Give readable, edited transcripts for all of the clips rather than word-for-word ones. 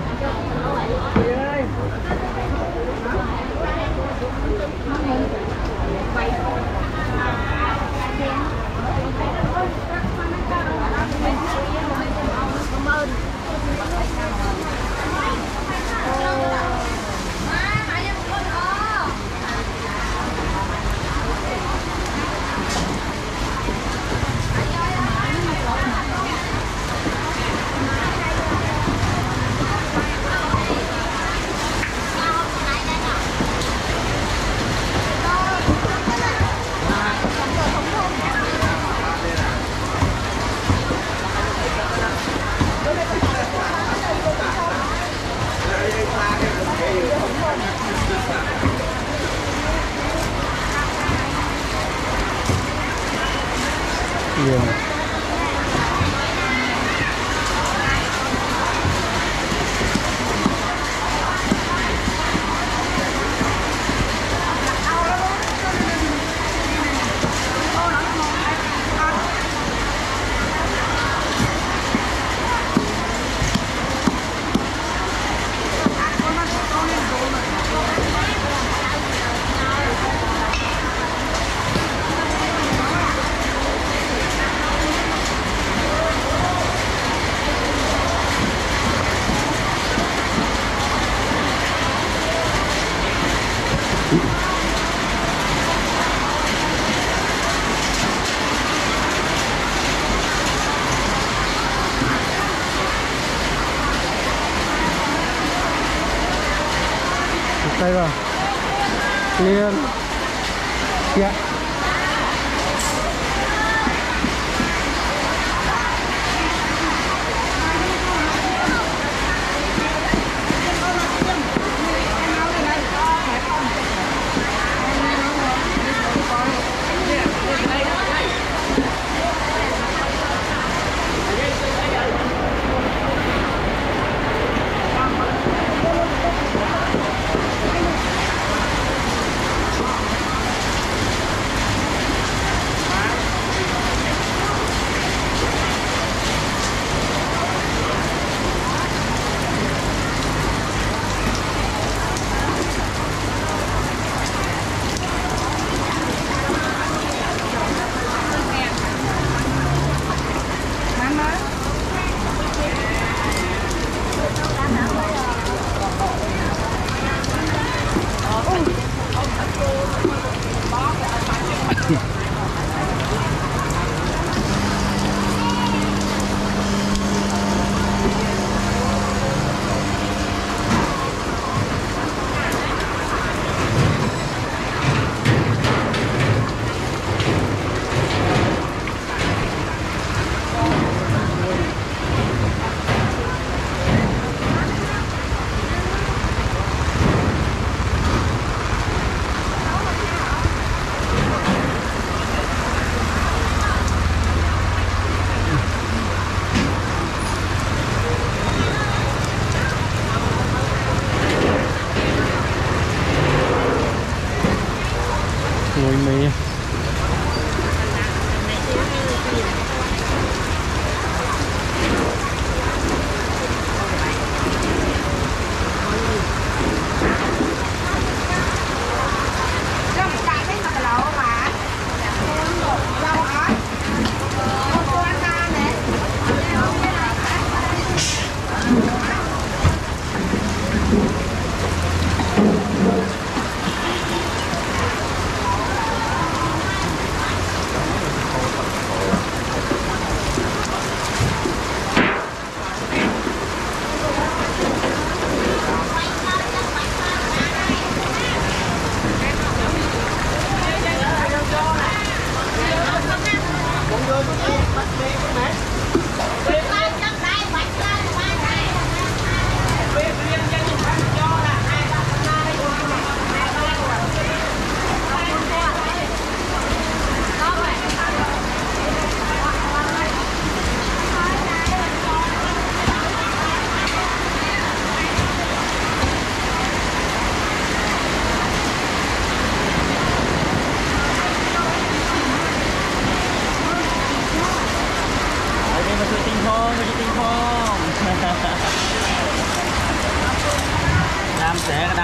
Đây rồi. Clear. Dạ.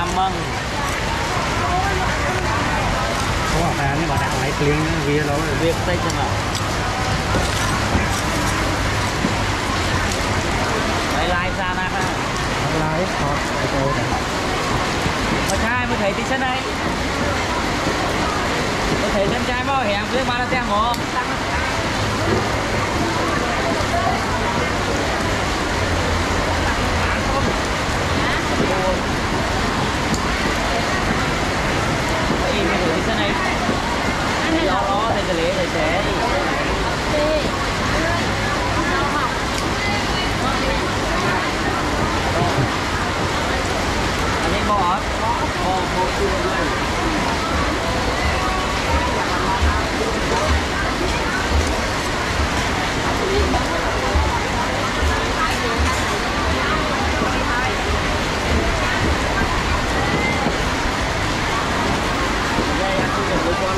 làm măng. Có bảo là bảo đạo lấy tiếng vì nó Việc tay chân nào. Đây lai ra nè. lái hot Mà trai mới thấy tí chân này. Mới thấy chân trai bao hẻm dưới ba là tem một. Vậy mới thấy tí chân này. Đó thì cái lễ này sẽ anh em bỏ bỏ chua luôn. Đây anh tôi được con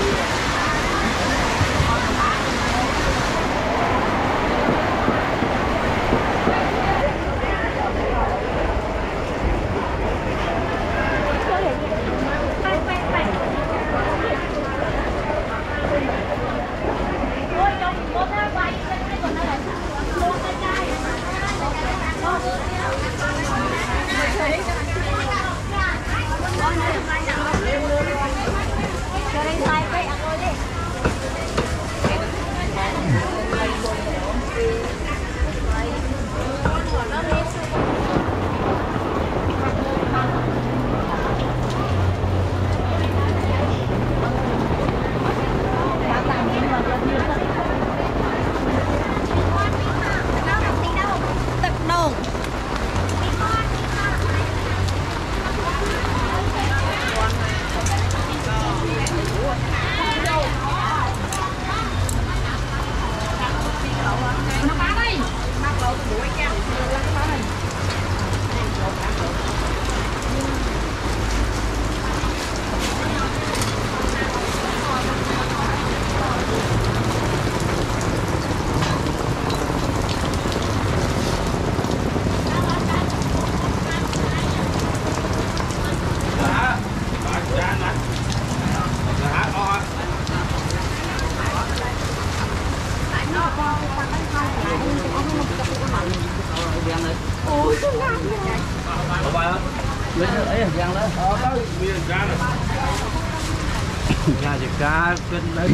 nhà chỉ cá bên đấy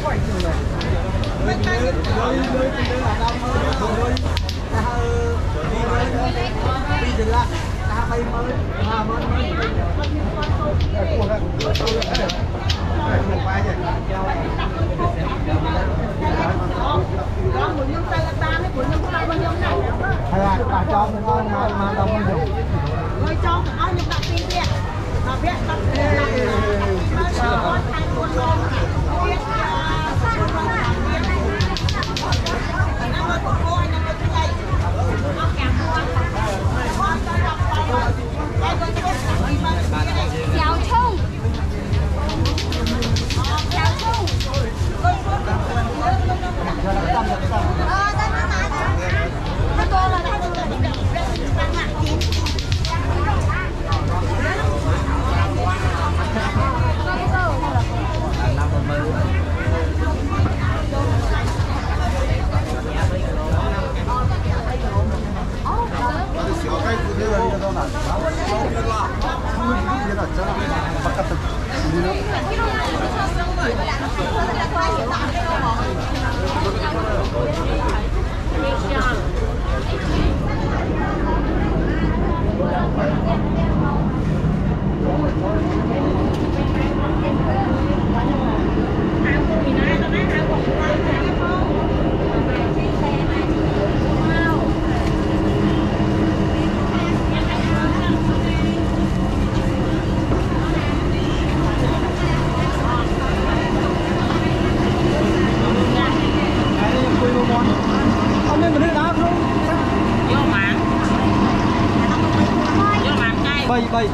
bay.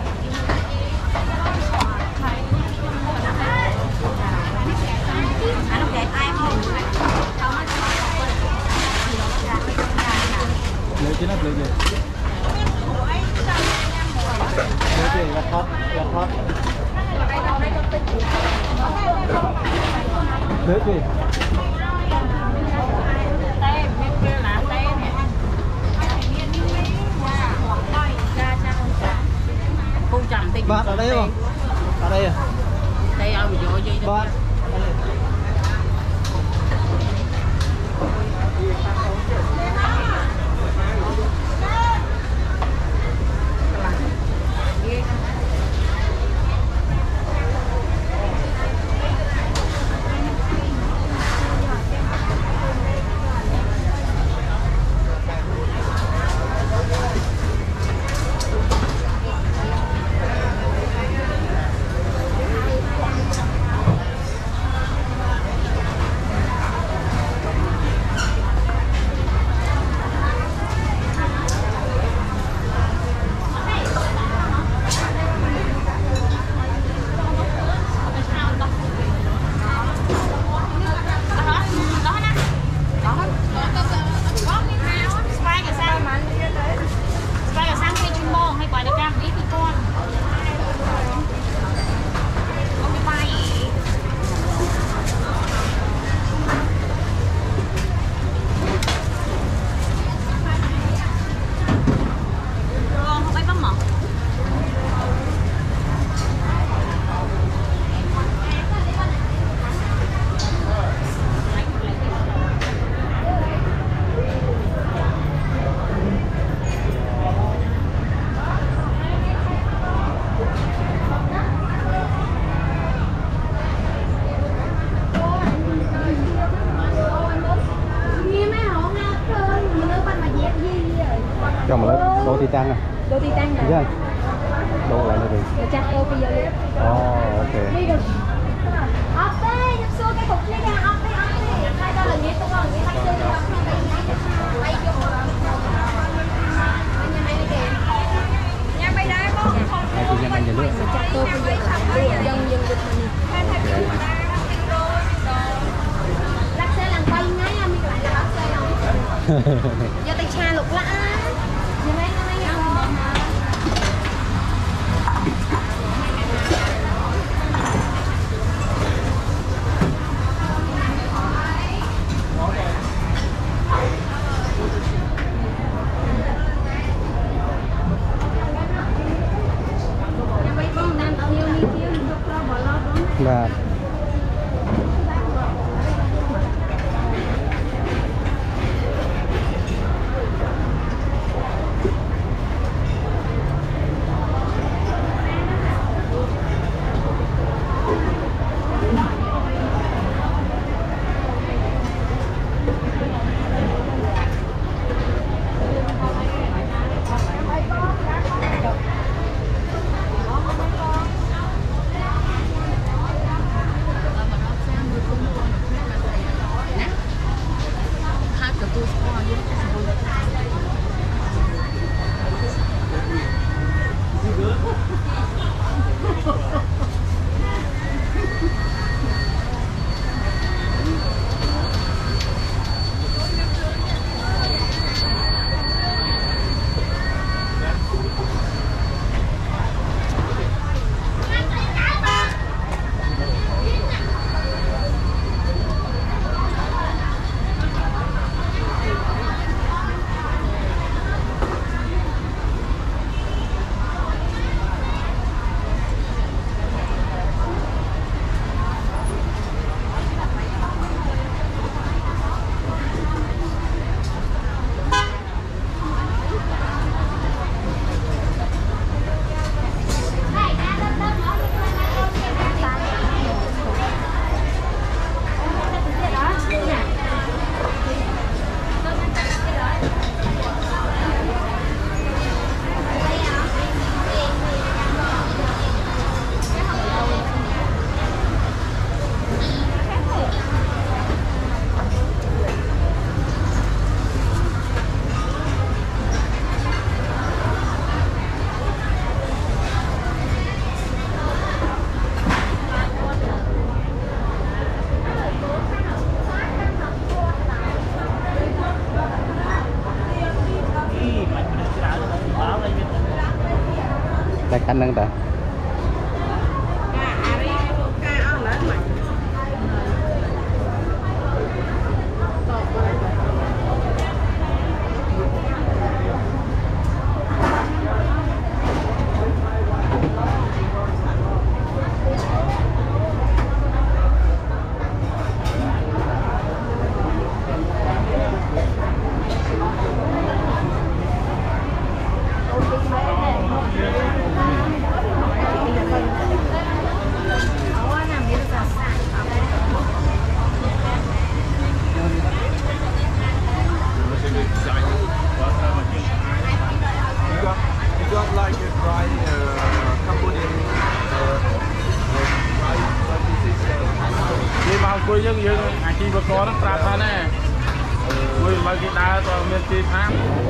Lấy cái nắp lấy về. Lấy về là thoát. Lấy về. Bạn ở đây không? Ở đây à? Đây ở bị dội gì đó. Bạn. Chồng một lớp đô ti tăng à? Đô ti tăng rồi. Đô lại là gì? Được chắc đô bây giờ đi. Ok. Đi được. Ốc đây, nhập xua cái cục này ra, ốc đây. Hai đó là nghĩa tôi còn nghĩa tay chơi không? Lấy vô. Nhà này đi kìa. Nhà bay đá con. Hai chị nhà nước. Chắc đô bây giờ dân dân được mình. Lắc xe làm quay ngay mình lại là lắc xe không? Giờ tay cha lục lạ. Và Anh nâng ta. Cô dân dân chỉ có con nó trap thôi nè, cô lấy cái đá cho miền Tây tham.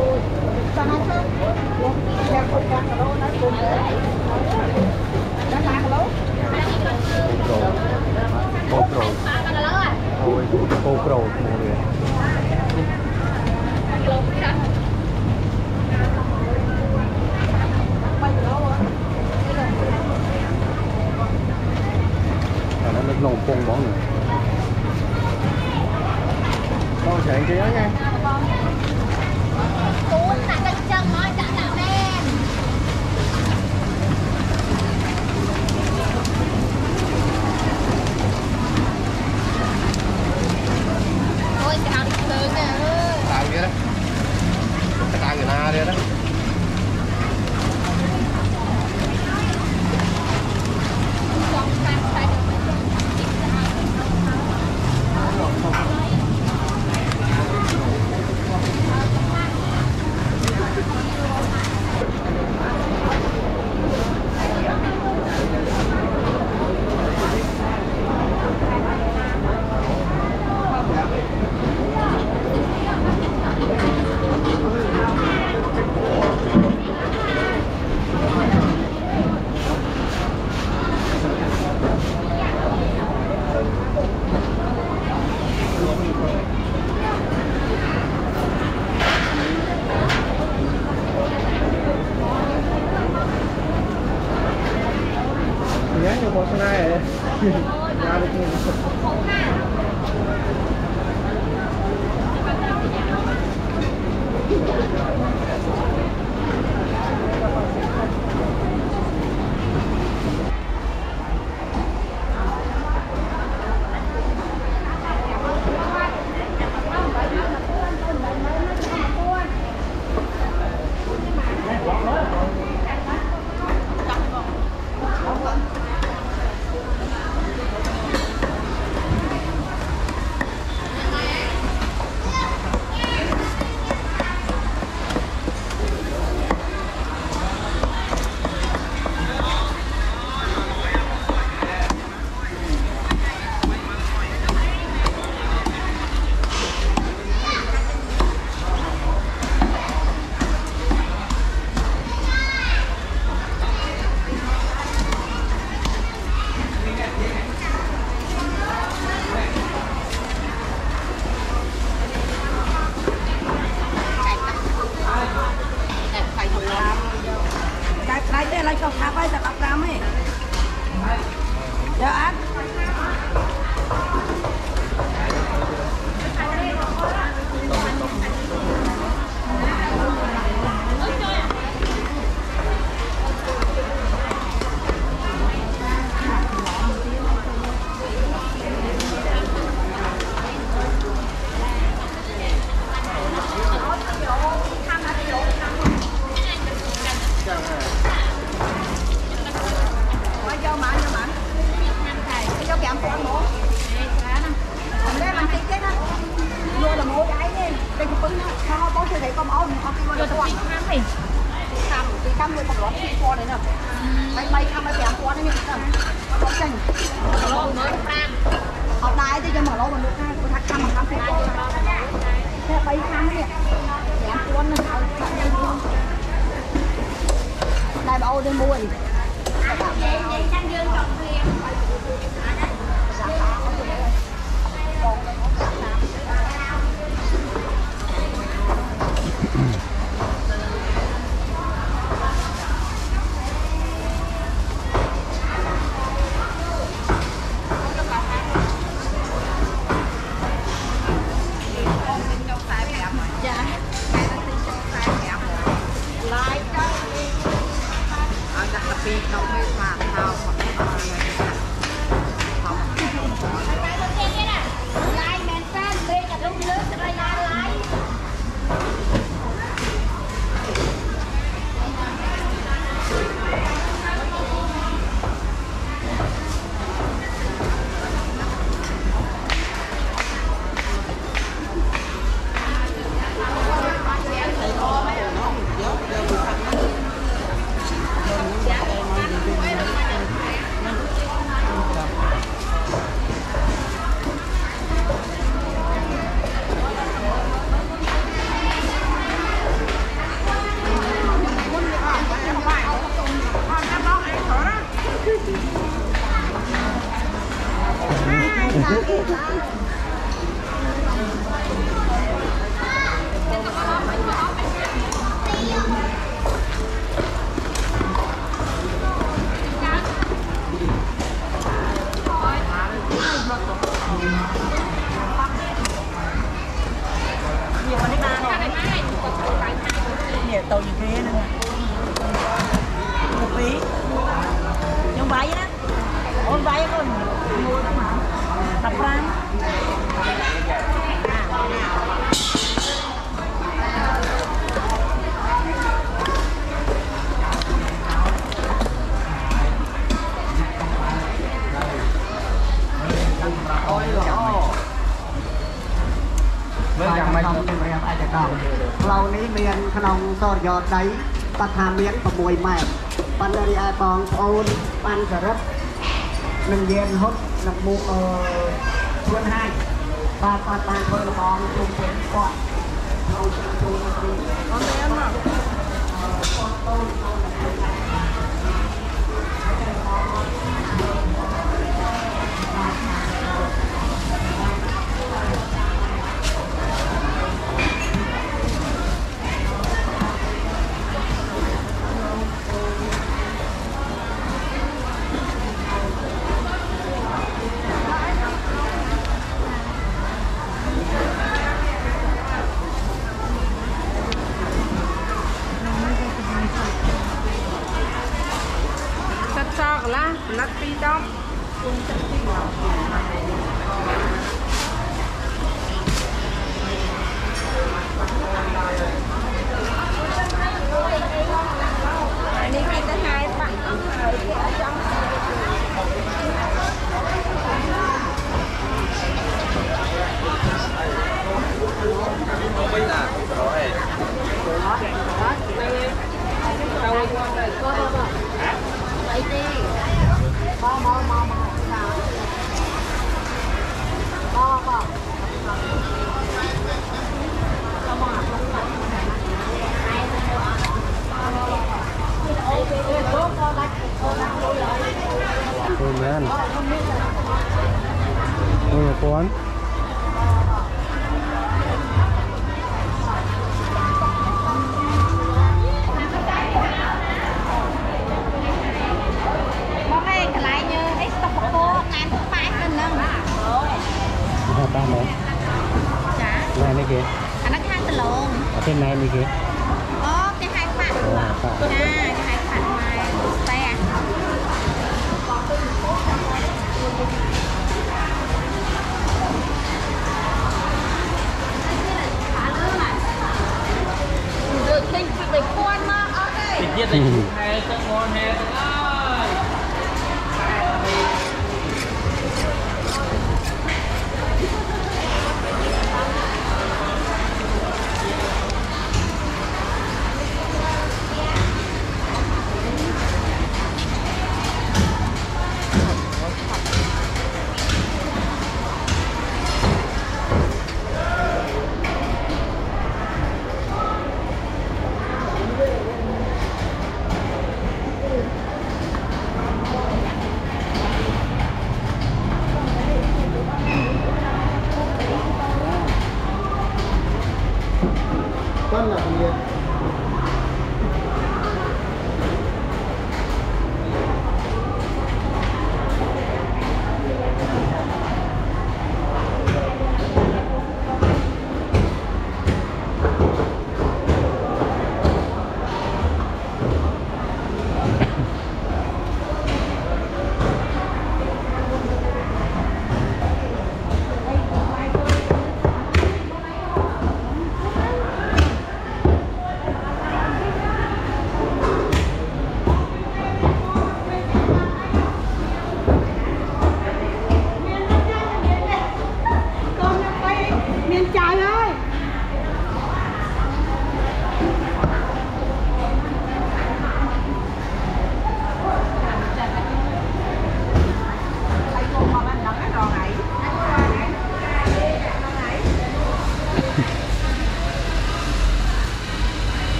Nó nồng phun bóng nữa. Con chạy kia nha. Cuốn là cái chân nói chẳng là đen. Ôi cái nào đi lớn nè. Tao kia đó. Cái tao người na kia đó. Đây bà ô đi mua gì? Nhiều tàu gì kia nữa một phí nhưng váy đó ôn váy con mua tập ra lâu ní miền khăn ông so giọt đấy bắt hà miếng và mùi mẹ ban đây ai bong ôn ban cà rốt nâng viên hốt nâng mũ quân hai ba thôi là bong chung với quạt con em à lá lắc pi đom đi ngay tới hai bạn ở trong man. Ôi con. Ba mẹ. Này này kìa. Nó hai tờ lộn. Ở trên này này kìa. Cái hai phạt. Cái hai phạt mà xe. Được tinh bị quan mà. Thịt tiết này hay rất ngon hè ơi. con là con